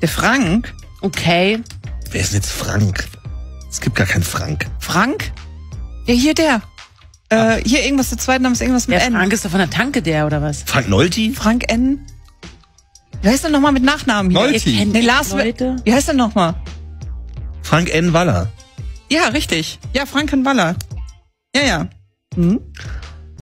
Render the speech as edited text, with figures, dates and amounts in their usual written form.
Der Frank? Okay. Wer ist denn jetzt Frank? Es gibt gar keinen Frank. Frank? Ja, hier der. Hier irgendwas, der zweite Name ist irgendwas mit Der N. Frank ist doch von der Tanke der, oder was? Frank Nolti? Frank N. Wie heißt der nochmal mit Nachnamen hier? Nolti. Ihr kennt Nee, Lars, Leute. wie heißt der nochmal? Frank N. Waller. Ja, richtig. Ja, Frank N. Waller. Ja, ja. Hm?